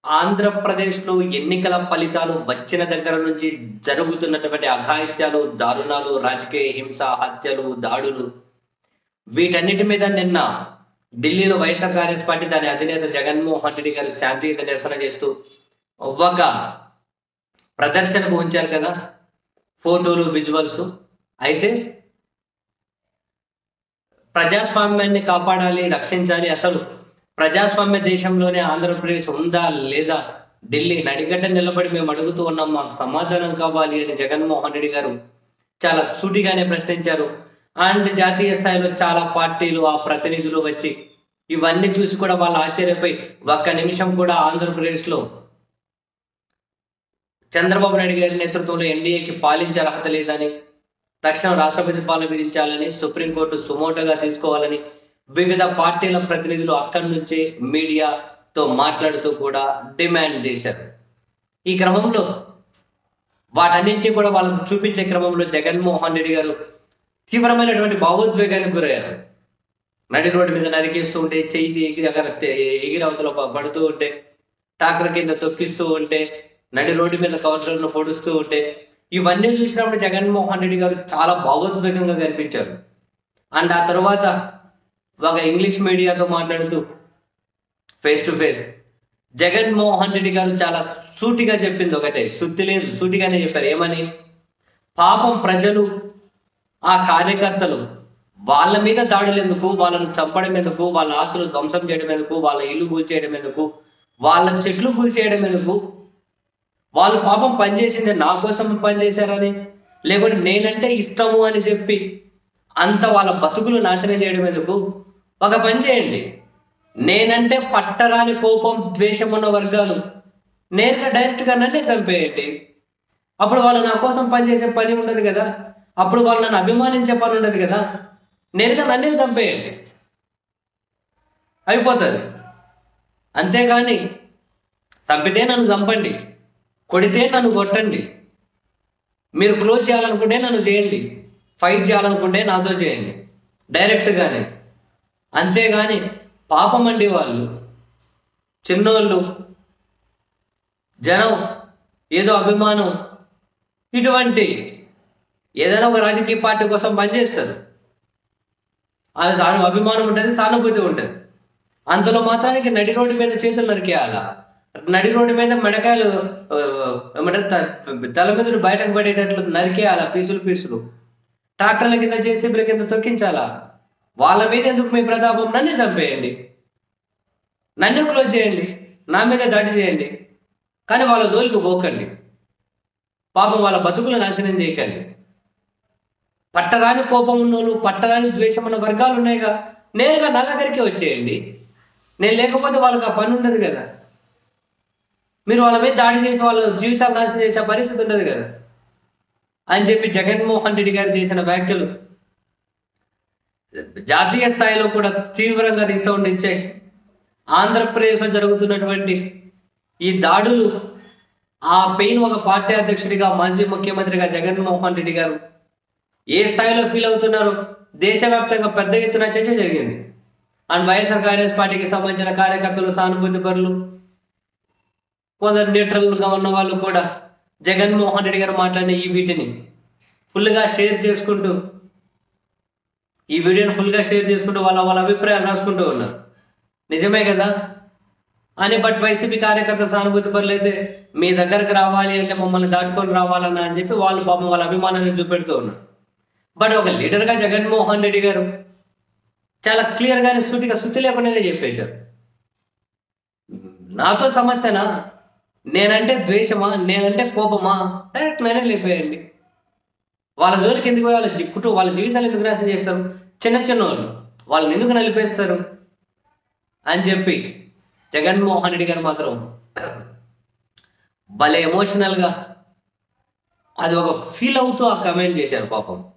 ఆంధ్రప్రదేశ్‌లో ఎన్నికల ఫలితాలు వచ్చిన దగ్గర నుంచి జరుగుతున్నటువంటి అఘాయిత్యాలు, దారుణాలు, రాజకీయ హింస, హత్యలు, దాడులు వీటన్నిటి మీద నిన్న ఢిల్లీలో వైఎస్ఆర్ కాంగ్రెస్ పార్టీ దాని అధినేత జగన్మోహన్ రెడ్డి గారు శాంతియుత నిరసన చేస్తూ ఒక ప్రదర్శనకు ఉంచారు కదా! ఫోటోలు, విజువల్స్. అయితే ప్రజాస్వామ్యాన్ని కాపాడాలి, రక్షించాలి. అసలు ప్రజాస్వామ్య దేశంలోనే ఆంధ్రప్రదేశ్ ఉందా? లేదా? ఢిల్లీ నడిగడ్డ నిలబడి మేము అడుగుతూ ఉన్నాం. మాకు సమాధానం కావాలి అని జగన్మోహన్ రెడ్డి గారు చాలా సూటిగానే ప్రశ్నించారు. అండ్ జాతీయ స్థాయిలో చాలా పార్టీలు, ఆ ప్రతినిధులు వచ్చి ఇవన్నీ చూసి కూడా వాళ్ళు ఆశ్చర్యపోయి ఒక్క నిమిషం కూడా ఆంధ్రప్రదేశ్‌లో చంద్రబాబు నాయుడు గారి నేతృత్వంలో ఎన్డీఏకి పాలించే అర్హత లేదని, తక్షణం రాష్ట్రపతి పాలన విధించాలని, సుప్రీంకోర్టు సుమోటోగా తీసుకోవాలని వివిధ పార్టీల ప్రతినిధులు అక్కడి నుంచే మీడియాతో మాట్లాడుతూ కూడా డిమాండ్ చేశారు. ఈ క్రమంలో వాటన్నింటినీ కూడా వాళ్ళకు చూపించే క్రమంలో జగన్మోహన్ రెడ్డి గారు తీవ్రమైనటువంటి భావోద్వేగానికి గురయ్యారు. నడి రోడ్డు మీద నరికేస్తూ ఉంటే, చెయ్యి ఎగిరి అవతల పడుతూ ఉంటే, ట్రాక్టర్ కింద తొక్కిస్తూ ఉంటే, నడి రోడ్డు మీద కౌన్సిలర్ను పొడుస్తూ ఉంటే, ఇవన్నీ చూసినప్పుడు జగన్మోహన్ రెడ్డి గారు చాలా భావోద్వేగంగా కనిపించారు. అండ్ ఆ తర్వాత ఒక ఇంగ్లీష్ మీడియాతో మాట్లాడుతూ face to face Jaganmohan Reddy garu చాలా సూటిగా చెప్పింది ఒకటే, సుత్తి లేదు, సూటిగానే చెప్పారు. ఏమని? పాపం ప్రజలు, ఆ కార్యకర్తలు వాళ్ళ మీద దాడులు ఎందుకు, వాళ్ళను చంపడం ఎందుకు, వాళ్ళ ఆస్తులు ధ్వంసం చేయడం ఎందుకు, వాళ్ళ ఇల్లు కూల్చేయడం ఎందుకు, వాళ్ళ చెట్లు కూల్చేయడం ఎందుకు? వాళ్ళు పాపం పనిచేసింది నా కోసం పనిచేశారని, లేకుంటే నేనంటే ఇష్టము అని చెప్పి అంత వాళ్ళ బతుకులు నాశనం చేయడం ఎందుకు? ఒక పని చేయండి, నేనంటే పట్టరాని కోపం, ద్వేషం ఉన్న వర్గాలు నేరుగా డైరెక్ట్గా నన్నే చంపేయండి. అప్పుడు వాళ్ళు నా కోసం పనిచేసే పని ఉండదు కదా, అప్పుడు వాళ్ళు నన్ను అభిమానించే పని ఉండదు కదా, నేరుగా నన్నే చంపేయండి, అయిపోతుంది. అంతేగాని చంపితే నన్ను చంపండి, కొడితే నన్ను కొట్టండి, మీరు క్లోజ్ చేయాలనుకుంటే నన్ను చేయండి, ఫైట్ చేయాలనుకుంటే నాతో చేయండి డైరెక్ట్గానే. అంతేగాని పాపం అండి, వాళ్ళు చిన్నోళ్ళు, జనం ఏదో అభిమానం, ఇటువంటి ఏదైనా ఒక రాజకీయ పార్టీ కోసం పనిచేస్తారు. అది అభిమానం ఉంటుంది, సానుభూతి ఉంటుంది. అంతలో మాత్రానికి నడి రోడ్డు మీద చేతులు నరికేయాలా, నడి రోడ్డు మీద మెడకాయలు ఏమంటారు తల మీద బయటకు పడేటట్లు నరికేయాలా, పీసులు పీసులు, ట్రాక్టర్ల కింద, జేసీబీల కింద తొక్కించాలా? వాళ్ళ మీద ఎందుకు మీ ప్రతాపం? నన్నే చంపేయండి, నన్నే క్లోజ్ చేయండి, నా మీద దాడి చేయండి, కానీ వాళ్ళ జోలికి పోకండి, పాపం వాళ్ళ బతుకులు నాశనం చేయకండి. పట్టరాని కోపం ఉన్నోళ్ళు, పట్టరాని ద్వేషం ఉన్న వర్గాలు ఉన్నాయిగా, నేరుగా నా దగ్గరికి వచ్చేయండి. నేను లేకపోతే వాళ్ళకి ఆ పని ఉండదు కదా, మీరు వాళ్ళ మీద దాడి చేసి వాళ్ళ జీవితాలు నాశనం చేసే పరిస్థితి ఉండదు కదా అని చెప్పి జగన్మోహన్ రెడ్డి గారు చేసిన వ్యాఖ్యలు జాతీయ స్థాయిలో కూడా తీవ్రంగా రీసౌండ్ ఇచ్చాయి. ఆంధ్రప్రదేశ్లో జరుగుతున్నటువంటి ఈ దాడులు, ఆ పెయిన్ ఒక పార్టీ అధ్యక్షుడిగా, మాజీ ముఖ్యమంత్రిగా జగన్మోహన్ రెడ్డి గారు ఏ స్థాయిలో ఫీల్ అవుతున్నారో దేశవ్యాప్తంగా పెద్ద ఎత్తున చర్చ జరిగింది. అండ్ వైఎస్ఆర్ కాంగ్రెస్ పార్టీకి సంబంధించిన కార్యకర్తలు, సానుభూతి పరులు, కొందరు న్యూట్రల్గా ఉన్న వాళ్ళు కూడా జగన్మోహన్ రెడ్డి గారు మాట్లాడిన ఈ వీటిని ఫుల్గా షేర్ చేసుకుంటూ, ఈ వీడియోని ఫుల్గా షేర్ చేసుకుంటూ వాళ్ళ అభిప్రాయాలు రాసుకుంటూ ఉన్నారు. నిజమే కదా అని. బట్ వైసీపీ కార్యకర్తలు, సానుభూతి పరులు అయితే మీ దగ్గరకు రావాలి అంటే మమ్మల్ని దాటుకొని రావాలన్నా అని చెప్పి వాళ్ళు పాపం వాళ్ళ అభిమానాన్ని చూపెడుతూ ఉన్నారు. బట్ ఒక లీడర్గా జగన్మోహన్ రెడ్డి గారు చాలా క్లియర్గానే, సూటిగా, సుత్తి లేకుండానే చెప్పేశారు. నాతో సమస్యనా, నేనంటే ద్వేషమా, నేనంటే కోపమా, డైరెక్ట్ నేనే లేపేయండి. వాళ్ళ జోలికి ఎందుకు పోయి వాళ్ళ జీవితాలు ఎందుకు నాశనం చేస్తారు? చిన్న చిన్న వాళ్ళని ఎందుకు నలిపేస్తారు అని చెప్పి జగన్మోహన్ రెడ్డి గారు మాత్రం భలే ఎమోషనల్గా అది ఒక ఫీల్ అవుతూ ఆ కమెంట్ చేశారు పాపం.